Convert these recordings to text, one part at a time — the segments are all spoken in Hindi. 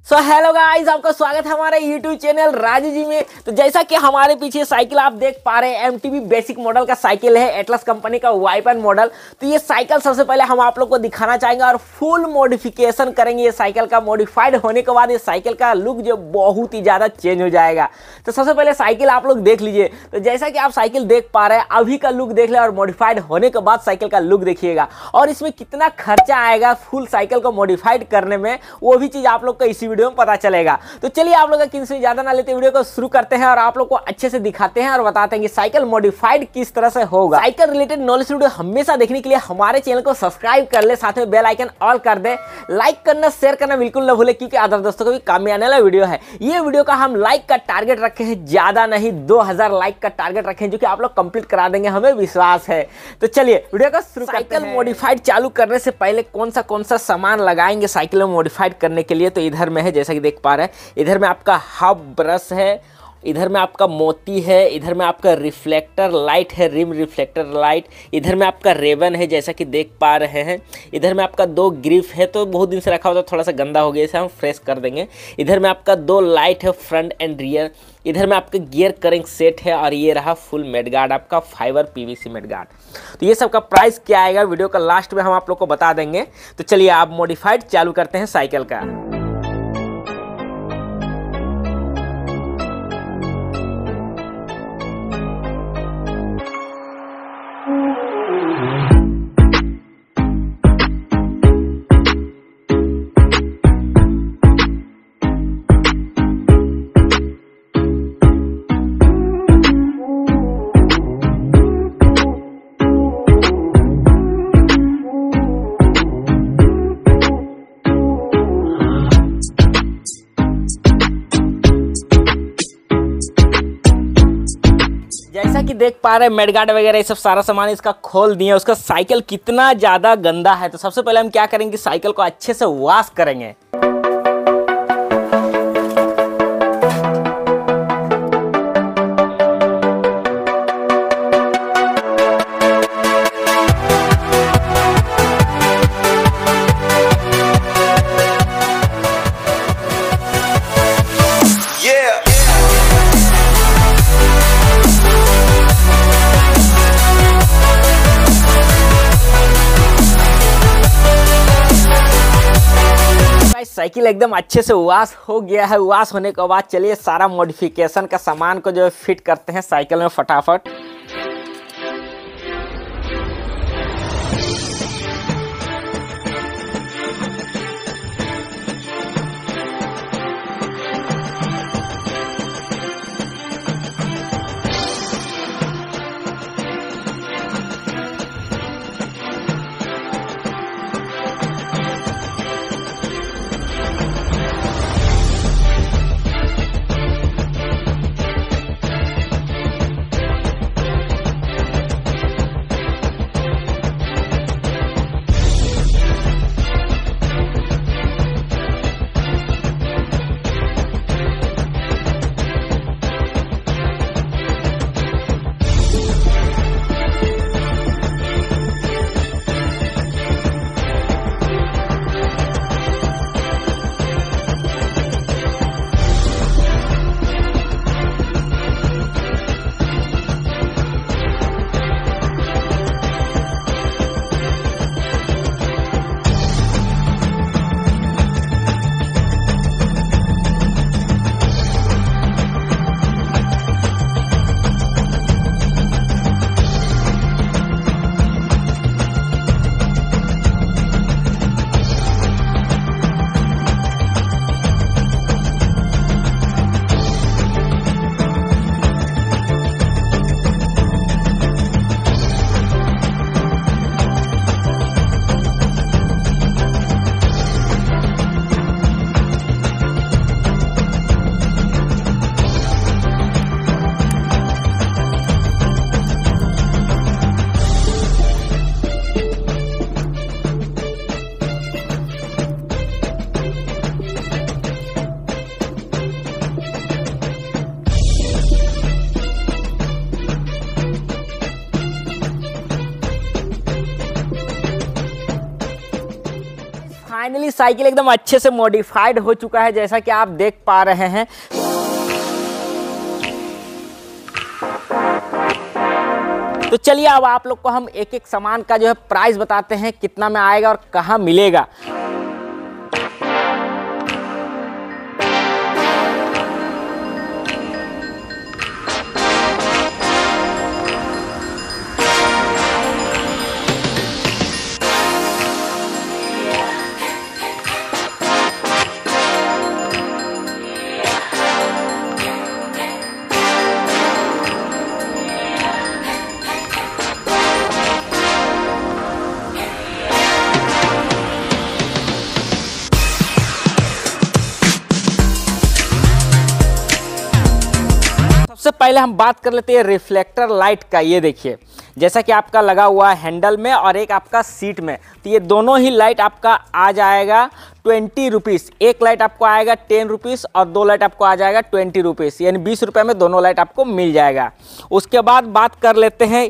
हेलो गाइस, आपका स्वागत है हमारे YouTube चैनल राजू जी में। तो जैसा कि हमारे पीछे साइकिल आप देख पा रहे हैं, MTB बेसिक मॉडल का साइकिल है, एटलस कंपनी का वाइपन मॉडल। तो ये साइकिल सबसे पहले हम आप लोग को दिखाना चाहेंगे और फुल मॉडिफिकेशन करेंगे। ये साइकिल का मॉडिफाइड होने के बाद ये साइकिल का लुक जो बहुत ही ज़्यादा चेंज हो जाएगा। तो सबसे पहले साइकिल आप लोग देख लीजिए। तो जैसा कि आप साइकिल देख पा रहे हैं, अभी का लुक देख ले और मॉडिफाइड होने के बाद साइकिल का लुक देखिएगा और इसमें कितना खर्चा आएगा फुल साइकिल को मॉडिफाइड करने में, वो भी चीज़ आप लोग को इसी वीडियो में पता चलेगा। तो चलिए आप लोग किन से ज्यादा ना लेते वीडियो को शुरू करते हैं और आप लोग को अच्छे से दिखाते हैं और बताते हैं कि साइकिल मॉडिफाइड किस तरह से होगा। साइकिल रिलेटेड नॉलेज वीडियो हमेशा देखने के लिए हमारे चैनल को सब्सक्राइब कर ले, साथ में बेल आइकन ऑल कर दे। लाइक करना शेयर करना बिल्कुल न भूले, क्योंकि अदर दोस्तों को भी काम में आने वाला वीडियो है। ये वीडियो का हम लाइक का टारगेट रखे हैं, ज्यादा नहीं 2000 लाइक का टारगेट रखे हैं, जो कि आप लोग कंप्लीट करा देंगे, हमें विश्वास है। तो चलिए वीडियो को शुरू करते हैं। साइकिल मॉडिफाइड चालू करने से पहले कौन सा सामान लगाएंगे साइकिल में मॉडिफाइड करने के लिए, तो इधर में है, जैसा कि देख पा रहे हैं। इधर में आपका हाफ ब्रश है, इधर में आपका मोती है, इधर में आपका रिफ्लेक्टर लाइट है, रिम रिफ्लेक्टर लाइट, इधर में आपका रेबन है, जैसा कि देख पा रहे हैं। इधर में आपका 2 ग्रिप है, तो बहुत दिन से रखा हुआ तो थोड़ा सा गंदा हो गया, इसे हम फ्रेश कर देंगे। इधर में आपका 2 लाइट है, फ्रंट एंड रियर। इधर में आपका गियर करिंग सेट है और ये रहा फुल मेडगार्ड आपका फाइबर PVC मेडगार्ड। तो ये सब का प्राइस क्या आएगा वीडियो का लास्ट में हम आप लोग को बता देंगे। तो चलिए आप मॉडिफाइड चालू करते हैं साइकिल का। जैसा कि देख पा रहे हैं मेडगार्ड वगैरह ये सब सारा सामान इसका खोल दिए। उसका साइकिल कितना ज़्यादा गंदा है। तो सबसे पहले हम क्या करेंगे, साइकिल को अच्छे से वॉश करेंगे। साइकिल एकदम अच्छे से वॉश हो गया है। वॉश होने के बाद चलिए सारा मॉडिफिकेशन का सामान को जो है फिट करते हैं साइकिल में फटाफट। साइकिल एकदम अच्छे से मॉडिफाइड हो चुका है, जैसा कि आप देख पा रहे हैं। तो चलिए अब आप लोग को हम एक एक सामान का जो है प्राइस बताते हैं, कितना में आएगा और कहाँ मिलेगा। सबसे पहले हम बात कर लेते हैं रिफ्लेक्टर लाइट का। ये देखिए, जैसा कि आपका लगा हुआ है हैंडल में और एक आपका सीट में, तो ये दोनों ही लाइट आपका आ जाएगा 20 रुपीज़। एक लाइट आपको आएगा 10 रुपीज़ और दो लाइट आपको आ जाएगा 20 रुपीज़, यानी 20 रुपये में दोनों लाइट आपको मिल जाएगा। उसके बाद बात कर लेते हैं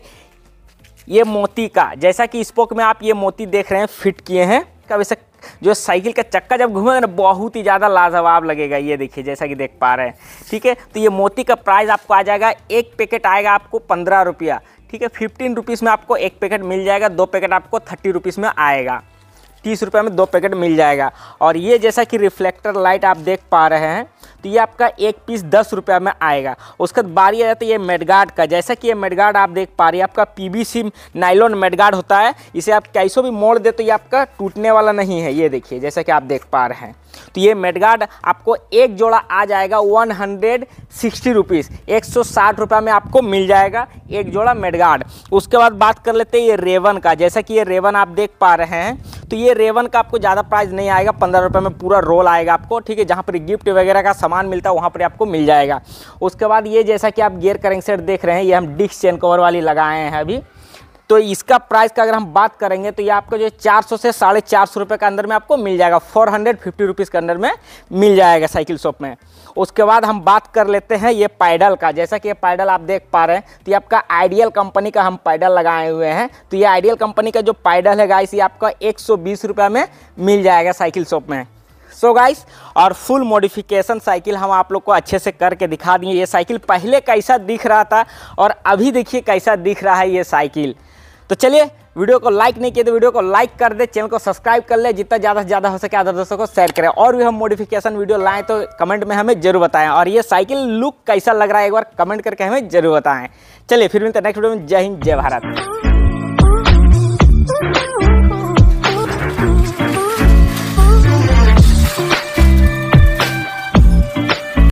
ये मोती का। जैसा कि स्पोक में आप ये मोती देख रहे हैं फिट किए हैं, का वैसे जो साइकिल का चक्का जब घूमेगा ना बहुत ही ज़्यादा लाजवाब लगेगा। ये देखिए जैसा कि देख पा रहे हैं, ठीक है। तो ये मोती का प्राइस आपको आ जाएगा, एक पैकेट आएगा आपको 15 रुपया, ठीक है। 15 रुपीज़ में आपको एक पैकेट मिल जाएगा, दो पैकेट आपको 30 रुपीज़ में आएगा, 30 रुपये में दो पैकेट मिल जाएगा। और ये जैसा कि रिफ्लेक्टर लाइट आप देख पा रहे हैं, तो ये आपका एक पीस 10 रुपये में आएगा। उसके बाद बारी आ जाती है ये मेडगार्ड का। जैसा कि ये मेडगार्ड आप देख पा रहे हैं, आपका पीवीसी नाइलॉन मेडगार्ड होता है। इसे आप कैसो भी मोड़ दे तो ये आपका टूटने वाला नहीं है। ये देखिए जैसा कि आप देख पा रहे हैं, तो ये मेडगार्ड आपको एक जोड़ा आ जाएगा 160 रुपीज़, 160 रुपये में आपको मिल जाएगा एक जोड़ा मेडगार्ड। उसके बाद बात कर लेते हैं ये रेवन का। जैसा कि ये रेवन आप देख पा रहे हैं, तो ये रेवन का आपको ज़्यादा प्राइस नहीं आएगा, 15 रुपये में पूरा रोल आएगा आपको, ठीक है। जहाँ पर गिफ्ट वगैरह का सामान मिलता है वहाँ पर आपको मिल जाएगा। उसके बाद ये जैसा कि आप गियर करेंट सेट देख रहे हैं, ये हम डिस्क चेन कवर वाली लगाए हैं अभी। तो इसका प्राइस का अगर हम बात करेंगे तो ये आपको जो 400 से 450 रुपये के अंदर में आपको मिल जाएगा, 450 रुपीज़ के अंदर में मिल जाएगा साइकिल शॉप में। उसके बाद हम बात कर लेते हैं ये पैडल का। जैसा कि ये पैडल आप देख पा रहे हैं, तो ये आपका आइडियल कंपनी का हम पैडल लगाए हुए हैं। तो ये आइडियल कंपनी का जो पैडल है गाइस, ये आपका 120 रुपये में मिल जाएगा साइकिल शॉप में। सो गाइस, और फुल मॉडिफिकेशन साइकिल हम आप लोग को अच्छे से करके दिखा दिए। ये साइकिल पहले कैसा दिख रहा था और अभी देखिए कैसा दिख रहा है ये साइकिल। तो चलिए, वीडियो को लाइक नहीं किए तो वीडियो को लाइक कर दे, चैनल को सब्सक्राइब कर ले, जितना ज़्यादा से ज़्यादा हो सके अदर दोस्तों को शेयर करें। और भी हम मॉडिफिकेशन वीडियो लाएं तो कमेंट में हमें जरूर बताएं। और ये साइकिल लुक कैसा लग रहा है एक बार कमेंट करके हमें जरूर बताएं। चलिए फिर मिलते हैं नेक्स्ट वीडियो में। जय हिंद, जय भारत।